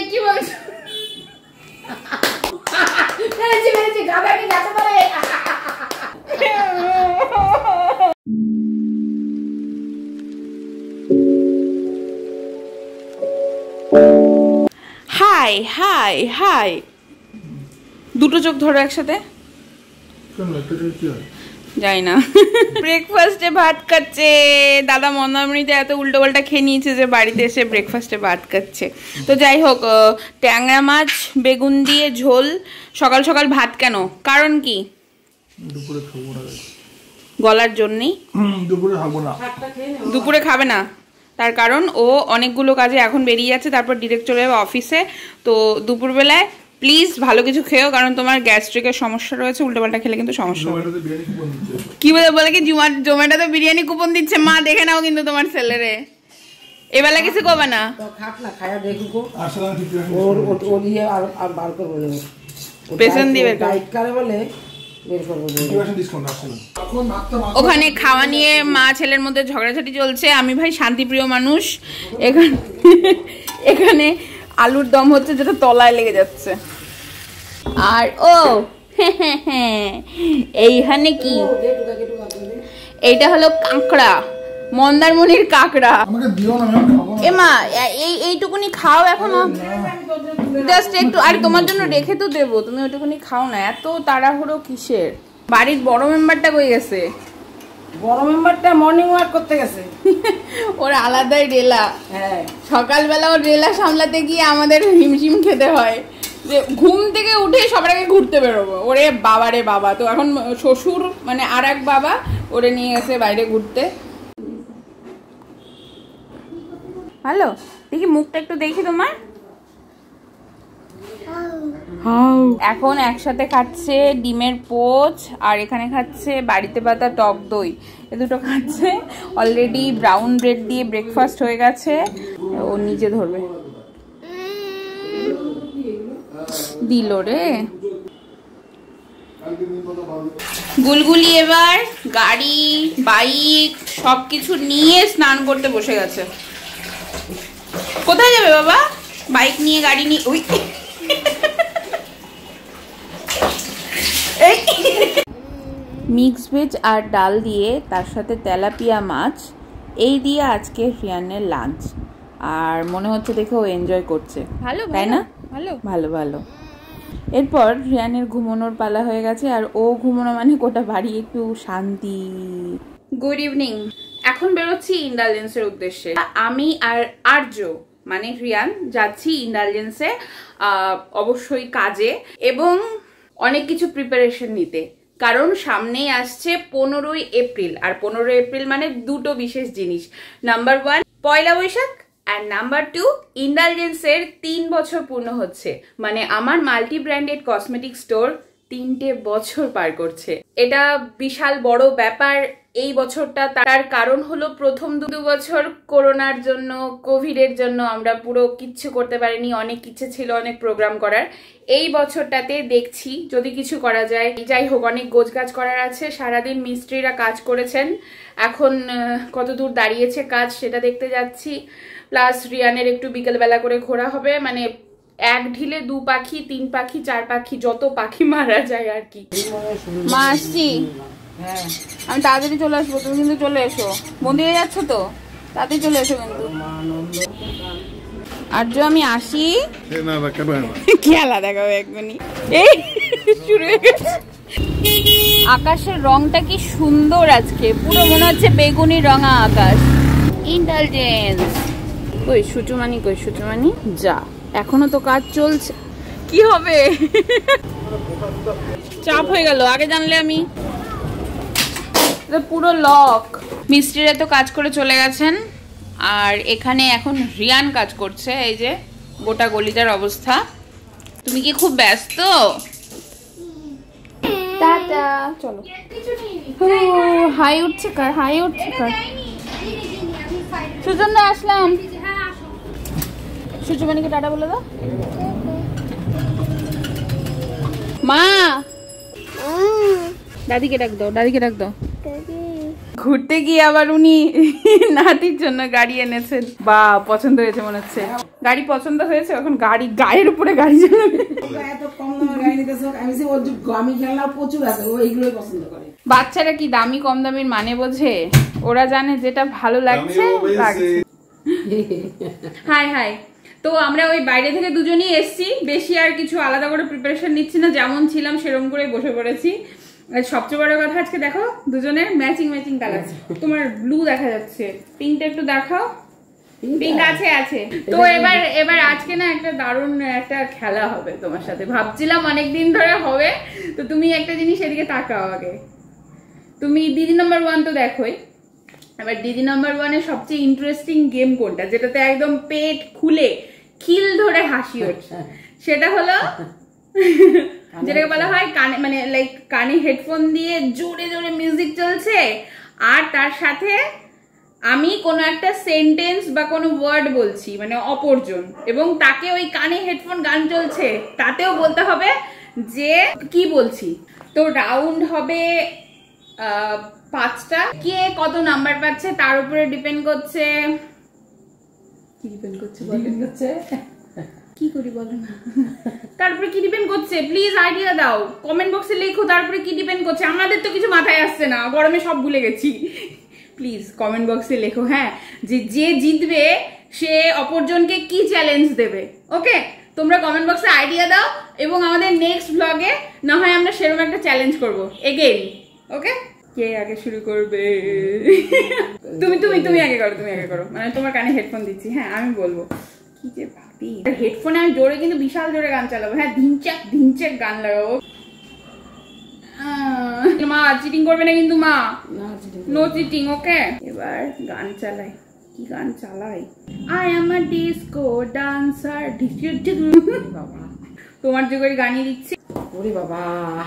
কি বলছো? মেরেছি গাবে কি যেতে পারে? হাই হাই হাই, দুটো চোখ ধরো একসাথে। যাই না। ব্রেকফাস্টে ভাত খাচ্ছে দাদা। মন্দারমণিতে এত উল্টো পাল্টা খেয়ে নিয়েছে যে বাড়িতে এসে ব্রেকফাস্টে ভাত খাচ্ছে। তো যাই হোক, ট্যাংরা মাছ বেগুন দিয়ে ঝোল। সকাল সকাল ভাত কেন, কারণ কি? দুপুরে খাবো না, গলার জন্যই। দুপুরে খাবে না, তার কারণ ও অনেকগুলো কাজে এখন বেরিয়ে যাচ্ছে, তারপর ডিরেক্ট চলে যাবে অফিসে। তো দুপুরবেলায় প্লিজ ভালো কিছু খেও, কারণ তোমার গ্যাস্ট্রিকের সমস্যা রয়েছে। উল্টোপাল্টা খেলে কিন্তু সমস্যা হবে। কি বলে কি জোম্যাটোতে বিরিয়ানি কুপন দিচ্ছে। মা দেখে নাও কিন্তু তোমার ছেলেরে এবেলা কিছু কবে না। পেছন দিবে ওখানে খাওয়া নিয়ে মা ছেলের মধ্যে ঝগড়াঝাটি চলছে। আমি ভাই শান্তিপ্রিয় মানুষ। এখানে আলুর দম হচ্ছে, যেটা তলায় লেগে যাচ্ছে। আর ও এইখানে কি, এইটা হলো কাঁকড়া, মন্দারমণির কাঁকড়া। এমা এইটুকুনি খাও এখনো, জাস্ট একটু। আর তোমার জন্য রেখে তো দেবো, তুমি ওইটুকুনি খাও না। এত তাড়াহুড়ো কিসের? বাড়ির বড় মেম্বারটা কই গেছে? বড় মেম্বারটা মর্নিং ওয়াক করতে গেছে। ওর আলাদাই রেলা। হ্যাঁ, সকালবেলা ওর রেলা সামলাতে গিয়ে আমাদের হিমশিম খেতে হয়। যে ঘুম থেকে উঠে সবার আগে ঘুরতে বেরোবো। ওরে বাবা রে বাবা। তো এখন শ্বশুর মানে আর এক বাবা ওরে নিয়ে গেছে বাইরে ঘুরতে। ভালো, দেখি মুখটা একটু দেখি তোমার। এখন একসাথে খাচ্ছে ডিমের পোচ, আর এখানে খাচ্ছে বাড়িতে পাতা টক দই। এ দুটো খাচ্ছে। অলরেডি ব্রাউন ব্রেড দিয়ে ব্রেকফাস্ট হয়ে গেছে। ও নিজে ধরবে। দিল রে গুলগুলি। এবার গাড়ি বাইক সবকিছু নিয়ে স্নান করতে বসে গেছে। কোথায় যাবে বাবা? বাইক নিয়ে গাড়ি নিয়ে। ওই মিক্স ভেজ আর ডাল দিয়ে, তার সাথে তেলাপিয়া মাছ, এই দিয়ে আজকে রিয়ানের লাঞ্চ। আর মনে হচ্ছে দেখে ও এনজয় করছে, ভালো তাই না? ভালো ভালো ভালো। এরপর রিয়ানের ঘুমানোর পালা হয়ে গেছে, আর ও ঘুমানো মানে গোটা বাড়ি একটু শান্তি। Good evening. এখন বেরোচ্ছি ইন্ডালজেন্সের উদ্দেশ্যে। আমি আর আর্য মানে রিয়ান যাচ্ছি ইন্ডালজেন্সে, অবশ্যই কাজে এবং অনেক কিছু প্রিপারেশন নিতে। কারণ সামনেই আসছে 15ই এপ্রিল। আর 15 এপ্রিল মানে দুটো বিশেষ জিনিস। নাম্বার 1 পয়লা বৈশাখ, আর নাম্বার 2 ইন্ডালজেন্সের 3 বছর পূর্ণ হচ্ছে। মানে আমার মাল্টি ব্র্যান্ডেড কসমেটিক স্টোর 3টে বছর পার করছে। এটা বিশাল বড় ব্যাপার এই বছরটা। তার কারণ হলো প্রথম 2 বছর করোনার জন্য, কোভিডের জন্য আমরা পুরো কিচ্ছু করতে পারিনি। অনেক ইচ্ছে ছিল অনেক প্রোগ্রাম করার। এই বছরটাতে দেখছি যদি কিছু করা যায়। যাই হোক, অনেক গোছগাছ করার আছে। সারাদিন মিস্ত্রিরা কাজ করেছেন, এখন কত দূর দাঁড়িয়েছে কাজ সেটা দেখতে যাচ্ছি। প্লাস রিয়ানের একটু বিকেলবেলা করে ঘোরা হবে। মানে এক ঢিলে 2 পাখি 3 পাখি 4 পাখি, যত পাখি মারা যায় আর কি। মা আসছি, আমি তাড়াতাড়ি চলে আসবো। তুমি কিন্তু চলে এসো, মন্দিরে যাচ্ছ তো, তাড়াতাড়ি চলে এসো কিন্তু। আর্য আমি আসি, খেলা দেখাবো এক্ষুনি। এই শুরু হয়ে গেছে। আকাশের রংটা কি সুন্দর আজকে, পুরো মনে হচ্ছে বেগুনি রঙা আকাশ। ইন্টেলিজেন্স কই সুচুমানি, কই সুচুমানি? যা, এখনো তো কাজ চলছে, কি হবে? চাপ হয়ে গেল, আগে জানলে আমি। পুরো লক। মিস্ত্রিরা তো কাজ করে চলে গেছেন, আর এখানে এখন রিয়ান কাজ করছে। এই যে গোটা গলিটার অবস্থা। তুমি কি খুব ব্যস্ত? টাটা, চলো। হাই উঠছে কার, হাই উঠছে কার? সুজন্য আসলাম। সুচুমানিকে টাটা বলে দাও। মা, দাদিকে ডাক দাও, দাদিকে ডাক দাও। ঘুরতে গিয়ে আবার উনি নাতির জন্য গাড়ি এনেছেন। বা পছন্দ হয়েছে মনে হচ্ছে। গাড়ি পছন্দ হয়েছে, এখন গাড়ি গায়ের উপরে গাড়ি চালাবে। এত কম দামের গাড়ি নিতেছো, আমি সে ওর আমি খেলনা প্রচুর আছে, ও এইগুলোই পছন্দ করে। বাচ্চারা কি দামি কম দামির মানে বোঝে? ওরা জানে যেটা ভালো লাগছে লাগছে। হাই হাই, তো আমরা ওই বাইরে থেকে দুজনেই এসছি, বেশি আর কিছু আলাদা করে প্রিপারেশন নিচ্ছি না, যেমন ছিলাম সেরকম করে বসে পড়েছি। সবচেয়ে বড় কথা আজকে দেখো দুজনের ম্যাচিং ম্যাচিং কালার। তোমার ব্লু দেখা যাচ্ছে, পিঙ্কটা একটু দেখাও। পিঙ্ক আছে আছে। তো এবার আজকে না একটা দারুণ একটা খেলা হবে তোমার সাথে, ভাবছিলাম অনেকদিন ধরে হবে। তো তুমি একটা জিনিস এদিকে তাকাও আগে, তুমি দিদি নাম্বার 1 তো দেখোই, এবার দিদি নাম্বার 1 সবচেয়ে ইন্টারেস্টিং গেম কোনটা, যেটাতে একদম পেট খুলে খিল ধরে হাসি ওঠে, সেটা হলো যেটাকে বলা হয় কানে, মানে লাইক কানে হেডফোন দিয়ে জোরে জোরে মিউজিক চলছে, আর তার সাথে আমি কোনো একটা সেন্টেন্স বা কোনো ওয়ার্ড বলছি, মানে অপরজন, এবং তাকে ওই কানে হেডফোন গান চলছে তাতেও বলতে হবে যে কি বলছি। তো রাউন্ড হবে 5টা, কে কত নাম্বার পাচ্ছে তার উপরে ডিপেন্ড করছে। কি ডিপেন্ড করছে কি করি বলো না, তারপরে কি ডিপেন্ড করছে প্লিজ আইডিয়া দাও, কমেন্ট বক্সে লেখো। তারপরে কি ডিপেন্ড করছে, আমাদের তো কিছু মাথায় আসছে না, গরমে সব ভুলে গেছি। প্লিজ কমেন্ট বক্সে লেখো, হ্যাঁ, যে জিতবে সে অপরজনকে কি চ্যালেঞ্জ দেবে। ওকে, তোমরা কমেন্ট বক্সে আইডিয়া দাও, এবং আমাদের নেক্সট ব্লগে না হয় আমরা সেরকম একটা চ্যালেঞ্জ করবো এগেইন। ওকে, কে আগে শুরু করবে? তুমি তুমি তুমি আগে করো, তুমি আগে করো, মানে তোমার কানে হেডফোন দিচ্ছি। হ্যাঁ, আমি বলবো কি যে ভাবি, হেডফোনে আমি জোরে, কিন্তু বিশাল জোরে গান চালাবো। হ্যাঁ, ধিনচাক ধিনচাক গান লাগাবো। মা চিটিং করবে না কিন্তু, মা নো চিটিং। ওকে, এবার গান চালাই। কি গান চালাই? I am a disco dancer. বাবা, তোমার জোগাড়ি গানই দিচ্ছি। ওরে বাবা,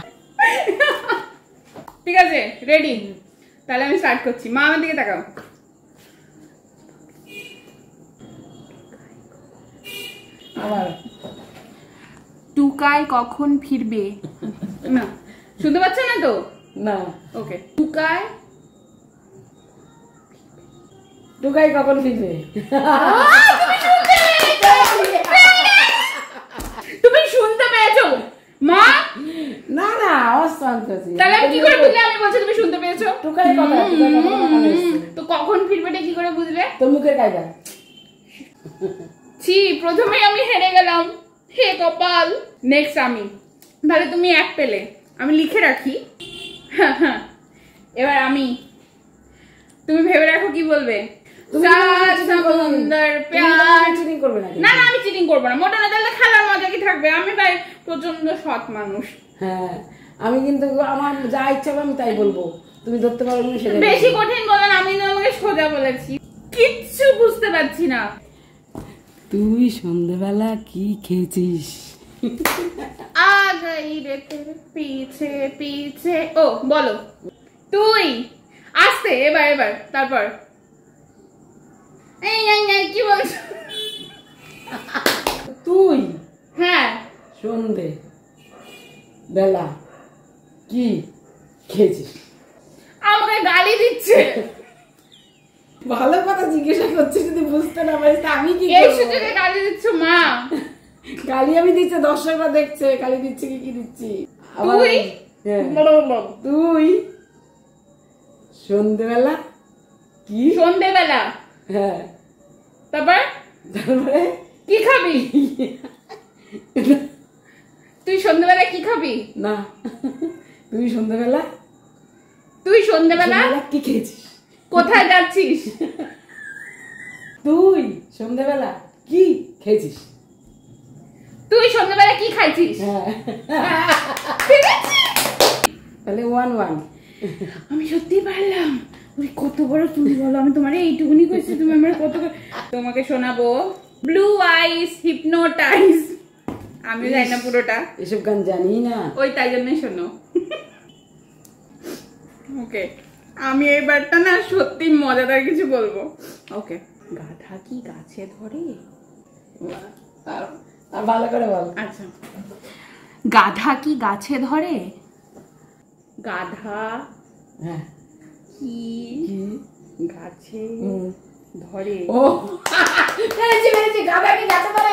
ঠিক আছে, রেডি? তাহলে আমি স্টার্ট করছি। মা আমার দিকে তাকাও। আবার টুকাই কখন ফিরবে? না, শুনতে পাচ্ছ না তো? না। ওকে, টুকাই টুকাই কখন ফিরবে? তুমি শুনতে পেয়েছো মা? না না, অশান্ত আছি। তাহলে আমি কি করে বুঝলে আমি বলছি তুমি শুনতে পেয়েছো? টুকাই কথা, টুকাই কথা কানে এসেছে। তো কখন ফিরবেটা কি করে বুঝলে? তোর মুখের কায়দা। ছি, প্রথমেই আমি হেরে গেলাম, হে কপাল। নেক্সট আমি, তাহলে তুমি 1 পেলে, আমি লিখে রাখি। এবার আমি, তুমি ভেবে রাখো কি বলবে। সমুদ্র প্যার। না না, আমি চিটিং করবো না, মোটা না, তাহলে খেলার মজা কি থাকবে? আমি ভাই প্রচন্ড সৎ মানুষ। হ্যাঁ, আমি কিন্তু আমার যা ইচ্ছা হবে আমি তাই বলবো, তুমি ধরতে পারো না সেটা। বেশি কঠিন বলেন, আমি তোমাকে সোজা বলেছি, কিচ্ছু বুঝতে পারছি না। তুই সন্ধ্যেবেলা কি খেয়েছিস? আগাই রে তেরে পিছে পিছে। ও বলো তুই, আসতে। এবার তারপর কি বলছো? তুই, হ্যাঁ, সন্ধে বেলা কি খেয়েছিস? আমাকে গালি দিচ্ছে। ভালো কথা জিজ্ঞাসা করছিস, যদি বুঝতে না পারিস আমি কি এই সুযোগে গালি দিচ্ছ মা? গালি আমি দিচ্ছে, দর্শকরা দেখছে গালি দিচ্ছে কি দিচ্ছি। তুই তুই সন্ধেবেলা কি? সন্ধেবেলা, হ্যাঁ, তারপরে কি খাবি? তুই সন্ধেবেলা কি খাবি? না, তুই সন্ধেবেলা কি খেয়েছিস? কোথায় যাচ্ছিস? তুই সন্ধেবেলা কি খেয়েছিস? তুই সন্ধেবেলা কি খাইছিস? তাহলে 1-1। আমি সত্যি পারলাম। কত বড় তুমি বলো, আমি তোমার এইটুকুনি কইছি, তুমি আমার কত। তোমাকে শোনাবো ব্লু আইস হিপনোটাইজ। আমি জানি না পুরোটা, এসব গান জানি না, ওই তাই জন্যই শোনো। ওকে, আমি এইবারটা না সত্যি মজাদার কিছু বলবো। ওকে, গাধা কি গাছে ধরে? আর ভালো করে বল। আচ্ছা, গাধা কি গাছে ধরে? গাধা হ্যাঁ কি গাছে ধরে ও পেরেছি গাধা কি গাছে ধরে।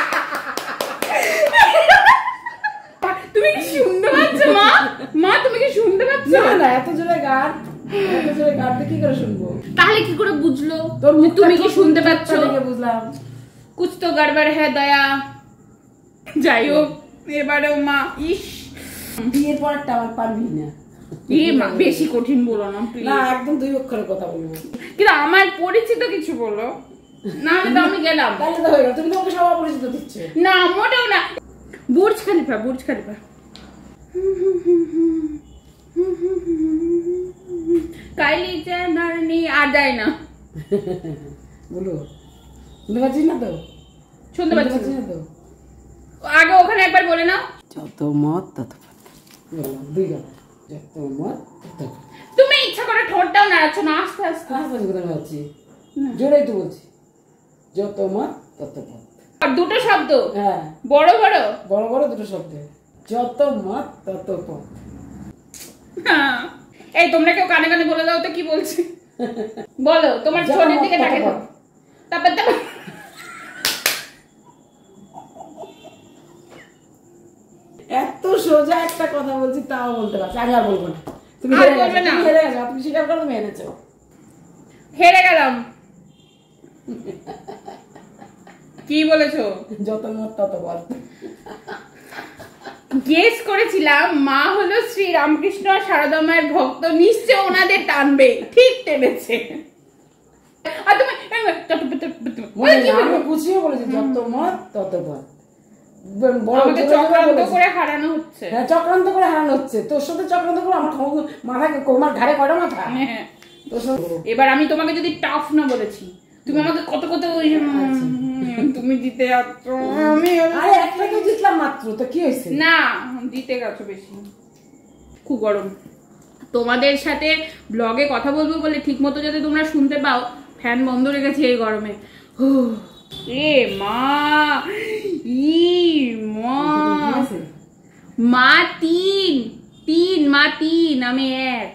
তুমি কি শুনতে পাচ্ছ মা? মা তুমি কি শুনতে পাচ্ছ? না এত জোরে গান কি করে শুনবো? তাহলে কি করে বুঝলো তুমি কি শুনতে পাচ্ছ? বুঝলাম কুছ তো গড়বড় হ্যাঁ দয়া। যাই হোক এবারেও মা ইস বিয়ের পরটা আমার পারবি না। মা বেশি কঠিন বলো না প্লিজ। না একদম 2 অক্ষরে কথা বলবো। কিন্তু আমার পরিচিত কিছু বলো, না হলে তো আমি গেলাম। তাহলে তো হয়ে গেল, তুমি তো ওকে সব পরিচিত দিচ্ছ। না মোটেও না। বুর্জ খলিফা কাইলি জেনার নি আর যায় না। বলো শুনতে পাচ্ছিস না তো? শুনতে পাচ্ছিস না তো? আগে ওখানে একবার বলে নাও। যত মত তত পথ। বললাম 2 বার। যত মত তত পথ। তুমি ইচ্ছা করে ঠোঁটটাও নাড়াচ্ছ না, আস্তে আস্তে। আস্তে কথা বলছি, জোরেই তো বলছি। যত মত তত পথ। আর দুটো শব্দ, হ্যাঁ বড় বড় বড় বড় দুটো শব্দ। যত মত তত পথ। এই তোমরা কেউ কানে কানে বলে দাও তো কি বলছি। বলো তোমার ঠোঁটের দিকে তাকিয়ে দাও। তারপর এত সোজা একটা কথা বলছি তাও বলতে পারছি। আগে আর বলবো না। তুমি আর বলবে না। হেরে গেছো, তুমি স্বীকার করো তুমি হেরেছো। হেরে গেলাম। কি বলেছো? যত মত তত পথ। গেস করেছিলাম মা হলো শ্রী রামকৃষ্ণ আর সারদা মায়ের ভক্ত, নিশ্চয় ওনাদের টানবে। ঠিক টেনেছে। আর তুমি আমি বুঝিয়ে বলেছি যত মত তত পথ। আমাকে চক্রান্ত করে হারানো হচ্ছে। হ্যাঁ চক্রান্ত করে হারানো হচ্ছে। তোর সাথে চক্রান্ত করে আমার মাথাকে আমার ঘাড়ে কয়টা মাথা? এবার আমি তোমাকে যদি টাফ না বলেছি, তুমি আমাকে কত কত তুমি জিতে যাচ্ছ। আমি আরে একটাকে জিতলাম মাত্র, তো কি হয়েছে? না জিতে গেছো বেশি। খুব গরম। তোমাদের সাথে ব্লগে কথা বলবো বলে ঠিক মতো যাতে তোমরা শুনতে পাও, ফ্যান বন্ধ রেখেছি এই গরমে। এ মা ই মা মা 3 মা 3 আমি 1।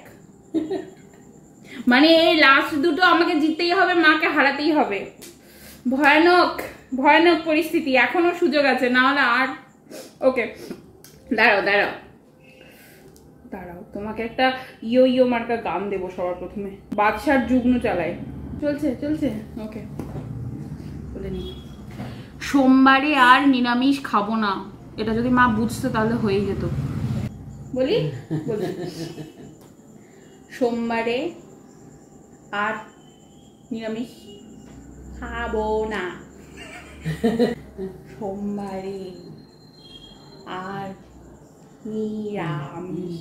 মানে এই লাস্ট দুটো আমাকে জিততেই হবে, মাকে হারাতেই হবে। ভয়ানক ভয়ানক পরিস্থিতি। এখনো সুযোগ আছে, না হলে আর। ওকে দাঁড়াও দাঁড়াও দাঁড়াও, তোমাকে একটা ইয়ো ইয়ো মার্কা গান দেবো সবার প্রথমে। বাদশার যুগ্ন চালায়। চলছে চলছে ওকে বলে নি। সোমবারে আর নিরামিষ খাবো না, এটা যদি মা বুঝতো তাহলে হয়ে যেত। বলি সোমবারে আর নিরামিষ খাবো না। সোমবারে আর নিরামিষ।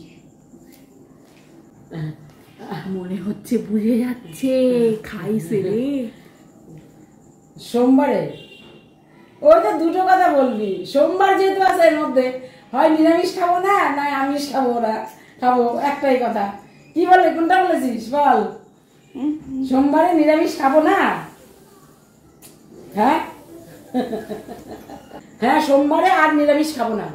মনে হচ্ছে বুঝে যাচ্ছে খাইছে রে। সোমবারে ওই তো দুটো কথা বলবি। সোমবার যেহেতু আছে এর মধ্যে, হয় নিরামিষ খাবো না, না আমিষ খাবো না, খাবো একটাই কথা। কি বলে কোনটা বলেছিস বল? সোমবারে নিরামিষ খাবো না। হ্যাঁ হ্যাঁ সোমবারে আর নিরামিষ খাবো না।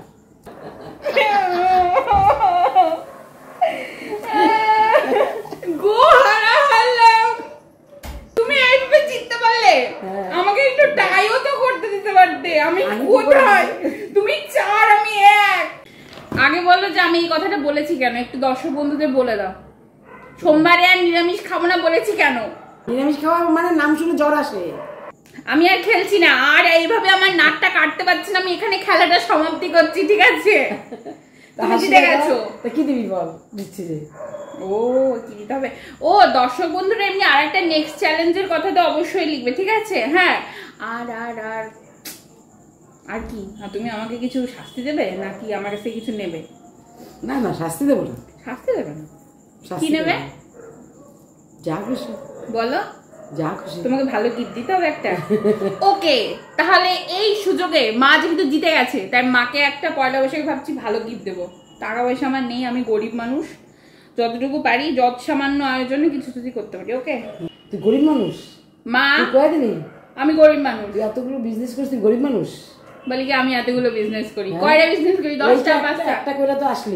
তুমি এইভাবে জিততে পারলে? আমাকে একটু টাইও তো করতে দিতে পারতে। আমি কোথায়? তুমি 4 আমি 1। আগে বলো যে আমি এই কথাটা বলেছি কেন, একটু দর্শক বন্ধুদের বলে দাও। সোমবারে আর নিরামিষ খাবো না বলেছি কেন? নিরামিষ খাওয়া মানে নাম শুনে জ্বর আসে। আমি আর খেলছি না, আর এইভাবে আমার নাকটা কাটতে পারছি না। আমি এখানে খেলাটা সমাপ্তি করছি, ঠিক আছে? তুমি জিতে গেছো। কি দিবি বল? দিচ্ছি রে। ও কি দিতে হবে? ও দর্শক বন্ধুরা এমনি আরেকটা নেক্সট চ্যালেঞ্জের কথা তো অবশ্যই লিখবে, ঠিক আছে? হ্যাঁ আর আর আর আর কি? তুমি আমাকে কিছু শাস্তি দেবে নাকি আমার কাছে কিছু নেবে? না না শাস্তি দেবো না। শাস্তি দেবে না? কি নেবে? যা খুশি বলো। যা খুশি। তোমাকে ভালো গিফট দিতে হবে একটা। ওকে তাহলে এই সুযোগে মা যেহেতু জিতে গেছে, তাই মাকে একটা পয়লা বৈশাখে ভাবছি ভালো গিফট দেবো। টাকা পয়সা আমার নেই, আমি গরিব মানুষ। যতটুকু পারি যত সামান্য আয়োজনে কিছু যদি করতে পারি। ওকে? তুই গরিব মানুষ মা? কয়দিনই আমি গরিব মানুষ। তুই এতগুলো বিজনেস করিস, তুই গরিব মানুষ? বলি কি আমি এতগুলো বিজনেস করি? কয়টা বিজনেস করি? 10টা 5টা? একটা করে তো আসলি।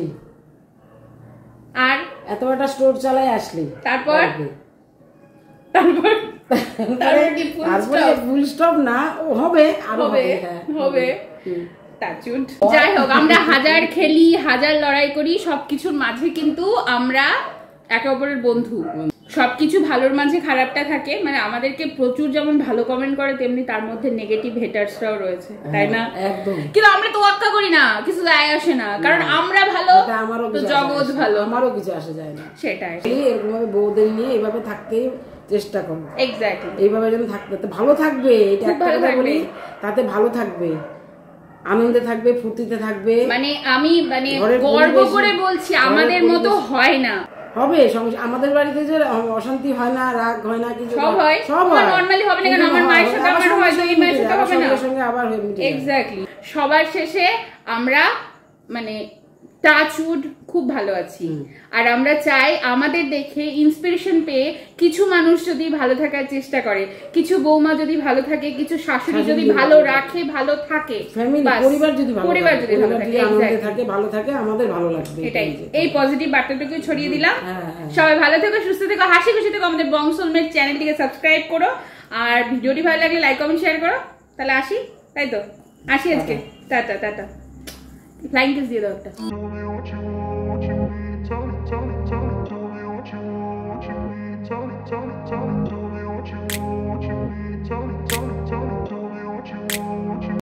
আর এত একটা স্টোর চালায় আসলি। তারপর তারপর তারপরে ফুল স্টপ না হবে, আরো হবে। যাই হোক, আমরা হাজার খেলি, হাজার লড়াই করি, সবকিছুর মাঝে কিন্তু আমরা একে অপরের বন্ধু। সবকিছু ভালোর মাঝে খারাপটা থাকে, মানে আমাদেরকে প্রচুর যেমন ভালো কমেন্ট করে, তেমনি তার মধ্যে নেগেটিভ হেটার্সরাও রয়েছে, তাই না? একদম। কিন্তু আমরা তো ওয়াক্কা করি না, কিছু যায় আসে না, কারণ আমরা ভালো তো জগৎ ভালো, আমারও কিছু আসে যায় না। সেটাই, এরকম ভাবে বউদের নিয়ে এইভাবে থাকতে চেষ্টা করো। এক্স্যাক্টলি, এইভাবে যেন থাকতে ভালো থাকবে, এটা একটা কথা বলি, তাতে ভালো থাকবে, আনন্দে থাকবে, ফুর্তিতে থাকবে। মানে আমি গর্ব করে বলছি, আমাদের মতো হয় না। হবে আমাদের বাড়িতে যে অশান্তি হয় না, রাগ হয় না, কিছু সব হয়, নরমালি হবে না, কারণ আমার মায়ের সাথে আমার হয়, দুই মায়ের সাথে হবে না, সঙ্গে আবার এক্স্যাক্টলি। সবার শেষে আমরা মানে টাচউড খুব ভালো আছি, আর আমরা চাই আমাদের দেখে ইন্সপিরেশন পেয়ে কিছু মানুষ যদি ভালো থাকার চেষ্টা করে, কিছু বৌমা যদি ভালো থাকে, কিছু শাশুড়ি যদি ভালো রাখে, ভালো থাকে, পরিবার যদি ভালো থাকে, আমাদের ভালো লাগবে। এটাই, এই পজিটিভ বার্তাটুকু ছড়িয়ে দিলাম। সবাই ভালো থেকো, সুস্থ থেকো, হাসি খুশি থেকো। আমাদের বং সোলমেট চ্যানেলটিকে সাবস্ক্রাইব করো, আর ভিডিওটি ভালো লাগলে লাইক কমেন্ট শেয়ার করো। তাহলে আসি, তাই তো আসি আজকে। টাটা টাটা, ফ্লাইং কিস দিয়ে দাও একটা।